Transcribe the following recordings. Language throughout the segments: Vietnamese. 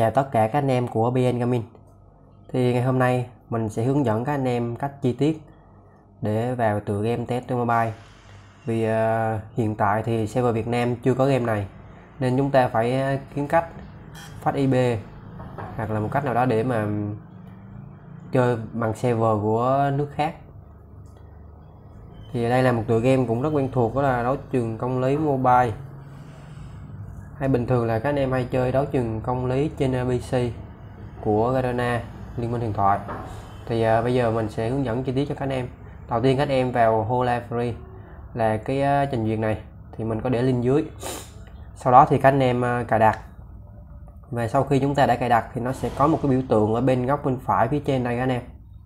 Chào tất cả các anh em của BN Gaming. Thì ngày hôm nay mình sẽ hướng dẫn các anh em cách chi tiết để vào tựa game TFT Mobile. Vì hiện tại thì server Việt Nam chưa có game này, nên chúng ta phải kiếm cách phát IP hoặc là một cách nào đó để mà chơi bằng server của nước khác. Thì đây là một tựa game cũng rất quen thuộc, đó là đấu trường công lý Mobile. Hay bình thường là các anh em hay chơi đấu trường công lý trên PC của Garena, Liên minh huyền thoại. Thì bây giờ mình sẽ hướng dẫn chi tiết cho các anh em. Đầu tiên các anh em vào Hola Free là cái trình duyệt này, thì mình có để link dưới. Sau đó thì các anh em cài đặt. Và sau khi chúng ta đã cài đặt thì nó sẽ có một cái biểu tượng ở bên góc bên phải phía trên đây các anh em.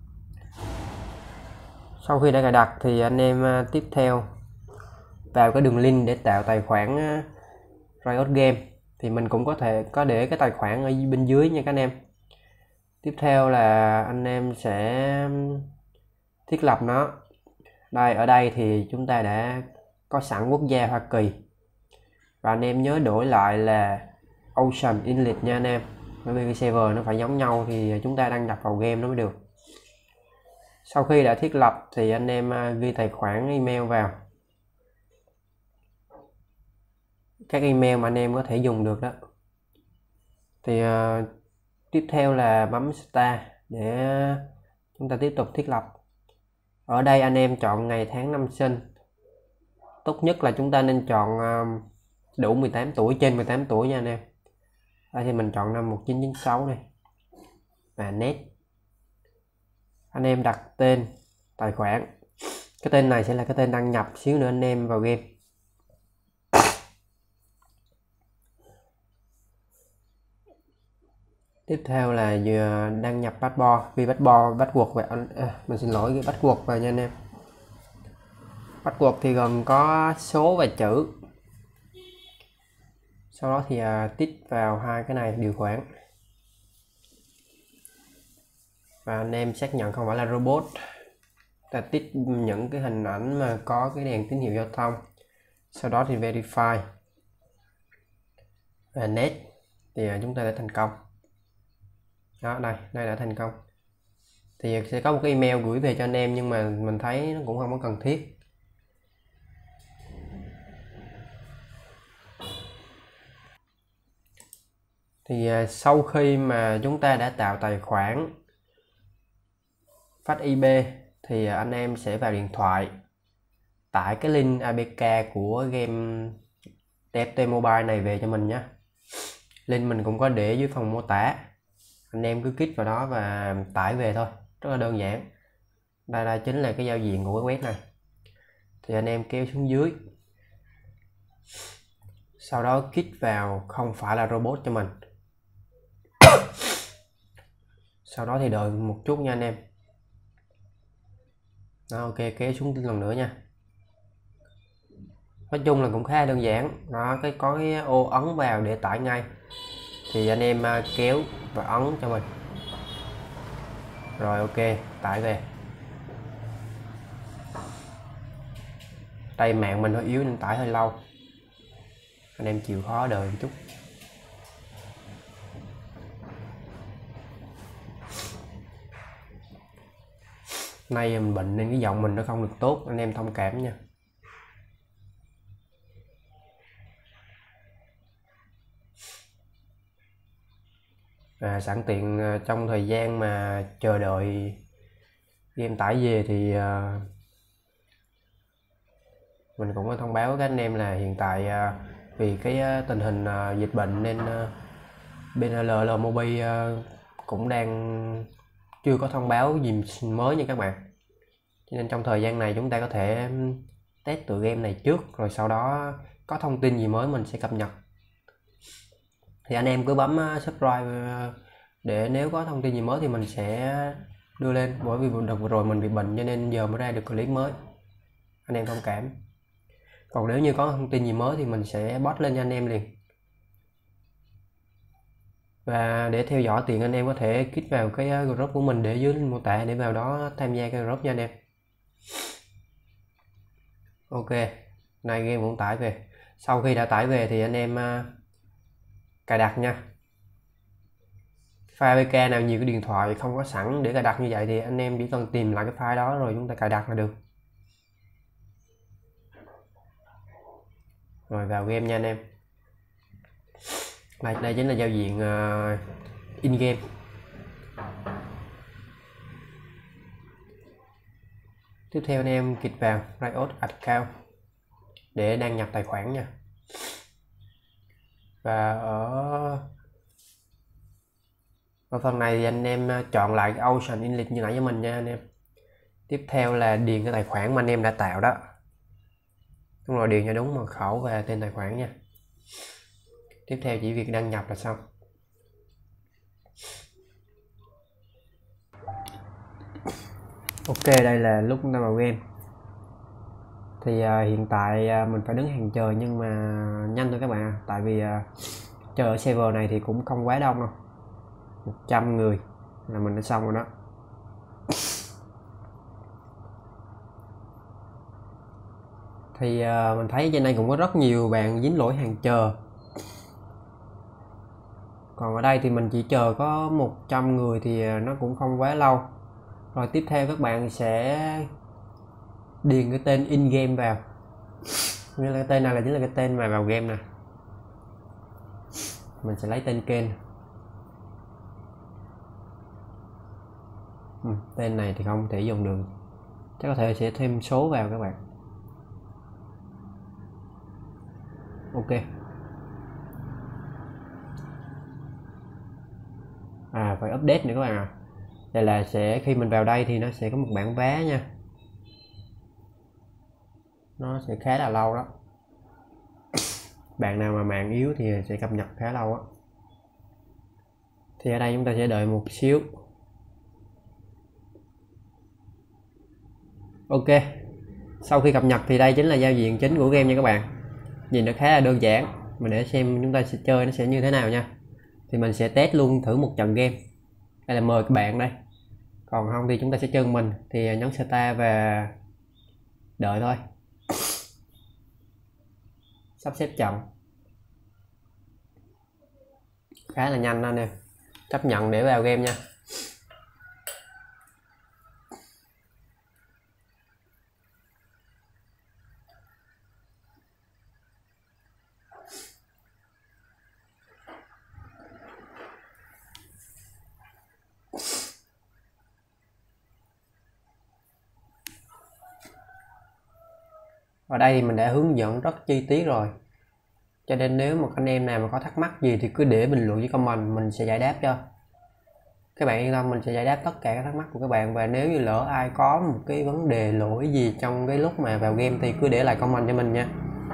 Sau khi đã cài đặt thì anh em tiếp theo vào cái đường link để tạo tài khoản Riot Game. Thì mình cũng có thể để cái tài khoản ở bên dưới nha các anh em. Tiếp theo là anh em sẽ thiết lập nó. Ở đây thì chúng ta đã có sẵn quốc gia Hoa Kỳ. Và anh em nhớ đổi lại là Ocean Inlet nha anh em. Bởi vì cái server nó phải giống nhau thì chúng ta đăng nhập vào game nó mới được. Sau khi đã thiết lập thì anh em ghi tài khoản email vào. Các email mà anh em có thể dùng được đó. Thì tiếp theo là bấm Start để chúng ta tiếp tục thiết lập. Ở đây anh em chọn ngày tháng năm sinh. Tốt nhất là chúng ta nên chọn đủ 18 tuổi, trên 18 tuổi nha anh em. Đây thì mình chọn năm 1996 này. Và net. Anh em đặt tên tài khoản. Cái tên này sẽ là cái tên đăng nhập, xíu nữa anh em vào game. Tiếp theo là vừa đăng nhập passport, vì password về mình xin lỗi, cái password vào nha anh em. Password thì gồm có số và chữ. Sau đó thì tích vào hai cái này, điều khoản. Và anh em xác nhận không phải là robot. Ta tích những cái hình ảnh mà có cái đèn tín hiệu giao thông. Sau đó thì verify. Và net thì chúng ta đã thành công. Đó, đây đã thành công. Thì sẽ có một cái email gửi về cho anh em, nhưng mà mình thấy nó cũng không có cần thiết. Thì sau khi mà chúng ta đã tạo tài khoản, phát IP, thì anh em sẽ vào điện thoại tải cái link APK của game TFT Mobile này về cho mình nhé. Link mình cũng có để dưới phần mô tả. Anh em cứ kích vào đó và tải về thôi, rất là đơn giản. Đây chính là cái giao diện của cái web này. Thì anh em kéo xuống dưới, sau đó kích vào không phải là robot cho mình. Sau đó thì đợi một chút nha anh em. Đó, ok, kéo xuống lần nữa nha. Nói chung là cũng khá đơn giản. Đó, có cái ô ấn vào để tải ngay. Thì anh em kéo và ấn cho mình. Rồi ok, tải về. Đây mạng mình hơi yếu nên tải hơi lâu. Anh em chịu khó đợi một chút. Nay mình bệnh nên cái giọng mình nó không được tốt, anh em thông cảm nha. Sẵn tiện trong thời gian mà chờ đợi game tải về thì mình cũng có thông báo với các anh em là hiện tại vì cái tình hình dịch bệnh nên bên LL Mobile cũng đang chưa có thông báo gì mới nha các bạn. Cho nên trong thời gian này chúng ta có thể test tựa game này trước, rồi sau đó có thông tin gì mới mình sẽ cập nhật. Thì anh em cứ bấm subscribe để nếu có thông tin gì mới thì mình sẽ đưa lên. Bởi vì đợt vừa rồi mình bị bệnh cho nên giờ mới ra được clip mới, anh em thông cảm. Còn nếu như có thông tin gì mới thì mình sẽ post lên cho anh em liền. Và để theo dõi tiện anh em có thể kích vào cái group của mình để dưới mô tả để vào đó tham gia cái group nha anh em. Ok, này game cũng tải về. Sau khi đã tải về thì anh em cài đặt nha. file APK nào nhiều cái điện thoại không có sẵn để cài đặt như vậy thì anh em chỉ cần tìm lại cái file đó rồi chúng ta cài đặt là được. Rồi vào game nha anh em. Đây chính là giao diện in game. Tiếp theo anh em kích vào Riot Account để đăng nhập tài khoản nha. Và ở phần này thì anh em chọn lại cái Ocean Inlet như nãy cho mình nha anh em. Tiếp theo là điền cái tài khoản mà anh em đã tạo đó. Đúng rồi, điền cho đúng mật khẩu và tên tài khoản nha. Tiếp theo chỉ việc đăng nhập là xong. Ok, đây là lúc chúng ta vào game. Thì hiện tại mình phải đứng hàng chờ nhưng mà nhanh thôi các bạn ạ. Tại vì chờ ở server này thì cũng không quá đông đâu. 100 người là mình đã xong rồi đó. Thì mình thấy trên đây cũng có rất nhiều bạn dính lỗi hàng chờ. Còn ở đây thì mình chỉ chờ có 100 người thì nó cũng không quá lâu. Rồi tiếp theo các bạn sẽ điền cái tên in game vào. Nghĩa là cái tên này là chính là cái tên mà vào game nè. Mình sẽ lấy tên kênh. Tên này thì không thể dùng được. Chắc có thể sẽ thêm số vào các bạn. Ok. Phải update nữa các bạn ạ. Đây là sẽ khi mình vào đây thì nó sẽ có một bảng vé nha. Nó sẽ khá là lâu đó. Bạn nào mà mạng yếu thì sẽ cập nhật khá lâu á. Thì ở đây chúng ta sẽ đợi một xíu. Ok. Sau khi cập nhật thì đây chính là giao diện chính của game nha các bạn. Nhìn nó khá là đơn giản. Mình để xem chúng ta sẽ chơi nó sẽ như thế nào nha. Thì mình sẽ test luôn thử một trận game. Đây là mời các bạn đây. Còn không thì chúng ta sẽ chơi mình. Thì nhấn start và đợi thôi. Sắp xếp trận. Khá là nhanh anh em. Chấp nhận để vào game nha. Ở đây thì mình đã hướng dẫn rất chi tiết rồi. Cho nên nếu mà anh em nào mà có thắc mắc gì thì cứ để bình luận với comment, mình sẽ giải đáp cho. Các bạn yên tâm, mình sẽ giải đáp tất cả các thắc mắc của các bạn. Và nếu như lỡ ai có một cái vấn đề lỗi gì trong cái lúc mà vào game thì cứ để lại comment cho mình nha.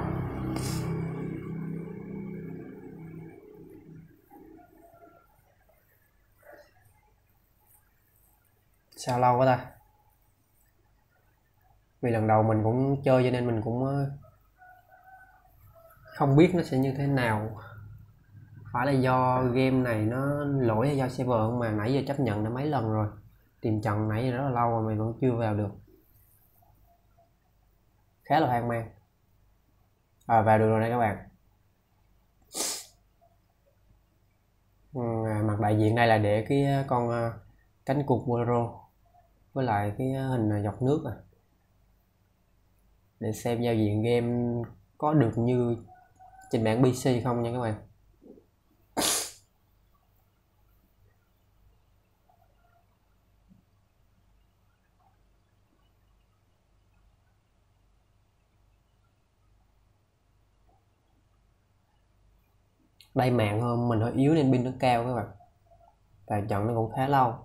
Sao lâu quá ta? Vì lần đầu mình cũng chơi cho nên mình cũng không biết nó sẽ như thế nào. Phải là do game này nó lỗi hay do server không mà nãy giờ chấp nhận đã mấy lần rồi. Tìm trận nãy giờ rất là lâu rồi mà vẫn chưa vào được. Khá là hoang mang. Vào được rồi đây các bạn. Mặt đại diện đây là để cái con cánh cụt Bolero với lại cái hình dọc nước để xem giao diện game có được như trên bản PC không nha các bạn. Đây mạng hơn mình hơi yếu nên pin nó cao các bạn. Tại trận nó cũng khá lâu.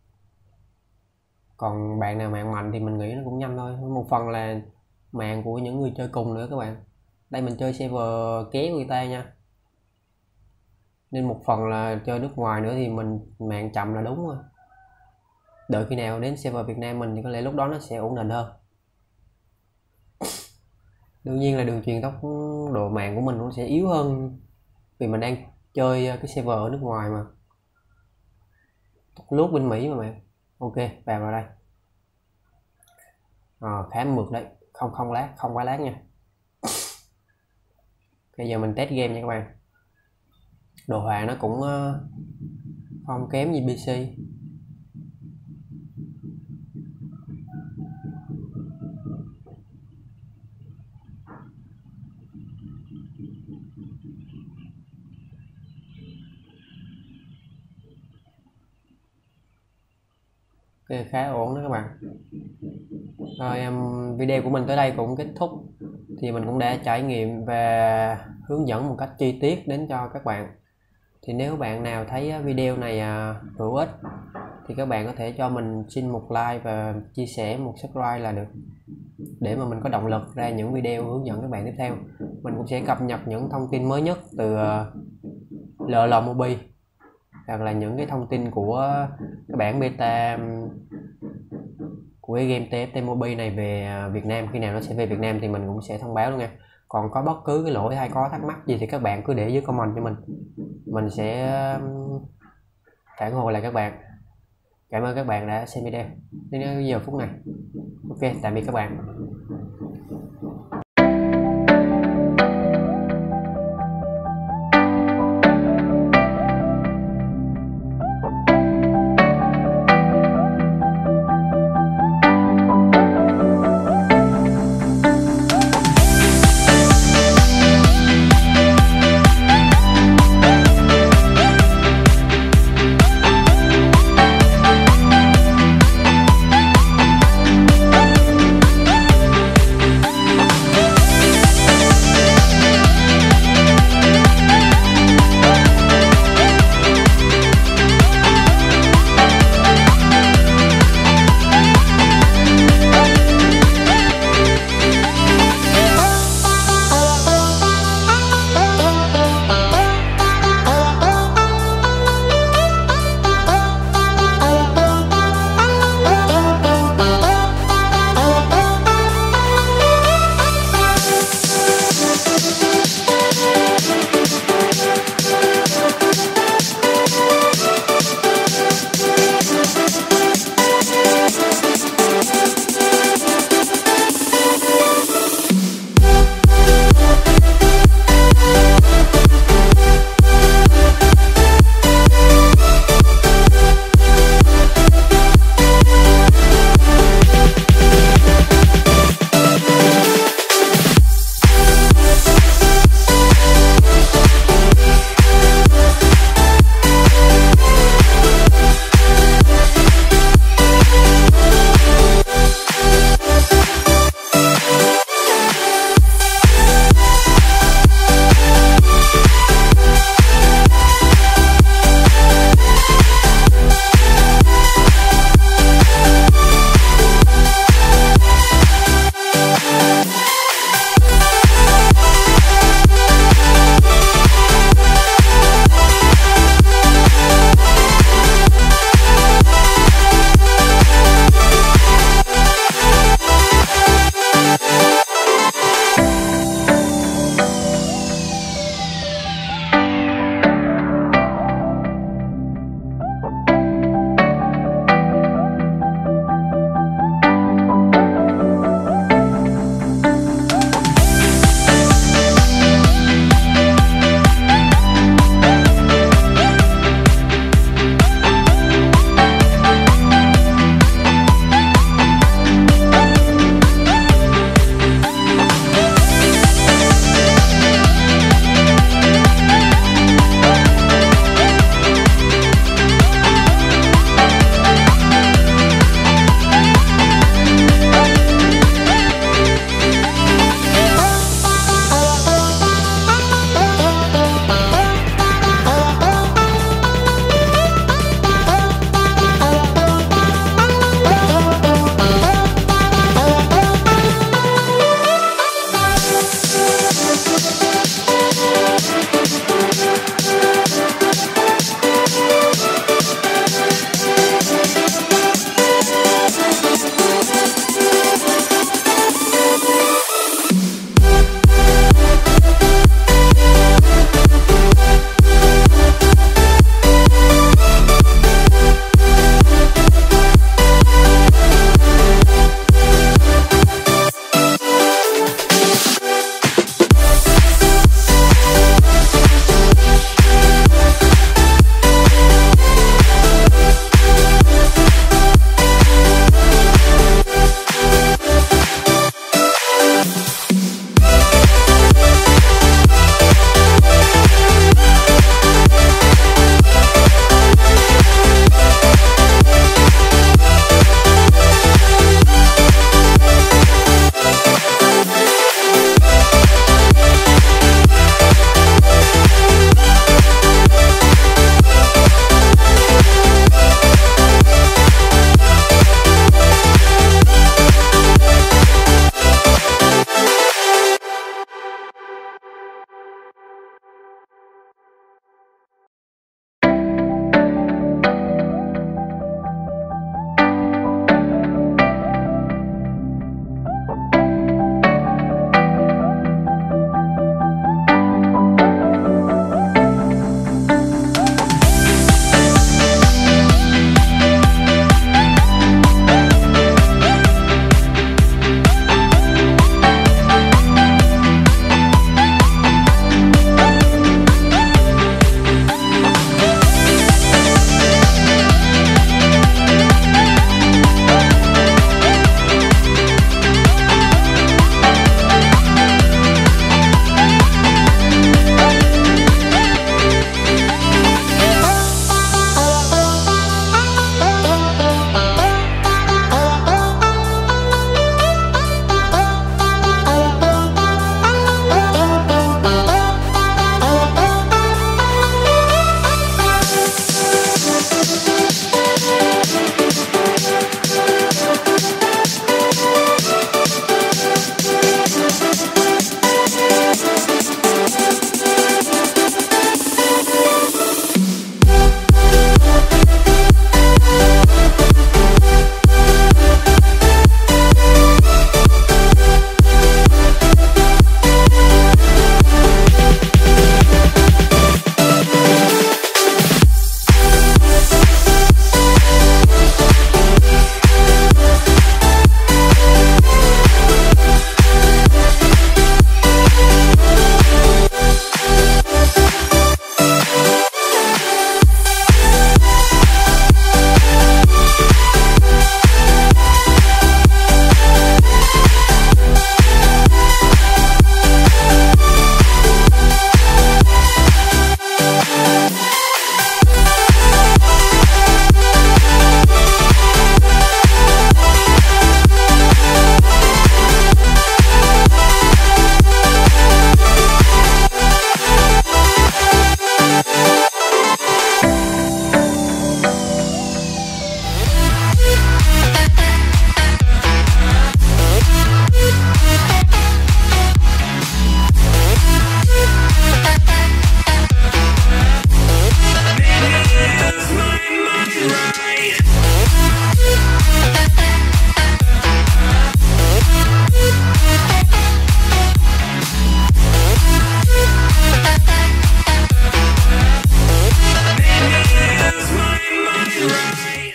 Còn bạn nào mạng mạnh thì mình nghĩ nó cũng nhanh thôi. Một phần là mạng của những người chơi cùng nữa các bạn. Đây mình chơi server ké của người ta nha. Nên một phần là chơi nước ngoài nữa thì mình mạng chậm là đúng rồi. Đợi khi nào đến server Việt Nam mình thì có lẽ lúc đó nó sẽ ổn định hơn. Đương nhiên là đường truyền tốc độ mạng của mình cũng sẽ yếu hơn vì mình đang chơi cái server ở nước ngoài mà. Lút bên Mỹ mà bạn. Ok, vào đây. Khá mượt đấy, không quá lát nha. Bây giờ mình test game nha các bạn. Đồ họa nó cũng không kém gì PC. Ok, khá ổn đó các bạn. Rồi video của mình tới đây cũng kết thúc. Thì mình cũng đã trải nghiệm và hướng dẫn một cách chi tiết đến cho các bạn. Thì nếu bạn nào thấy video này hữu ích thì các bạn có thể cho mình xin một like và chia sẻ một subscribe là được, để mà mình có động lực ra những video hướng dẫn các bạn tiếp theo. Mình cũng sẽ cập nhật những thông tin mới nhất từ LL Mobile, hoặc là những cái thông tin của cái bản beta của cái game TFT Mobile này về Việt Nam. Khi nào nó sẽ về Việt Nam thì mình cũng sẽ thông báo luôn nha. Còn có bất cứ cái lỗi hay có thắc mắc gì thì các bạn cứ để dưới comment cho mình sẽ phản hồi lại các bạn. Cảm ơn các bạn đã xem video đến giờ phút này. Ok, tạm biệt các bạn.